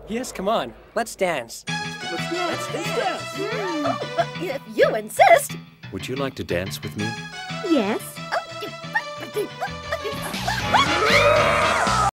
Yes, come on. Let's dance. Let's dance. If you insist. Would you like to dance with me? Yes.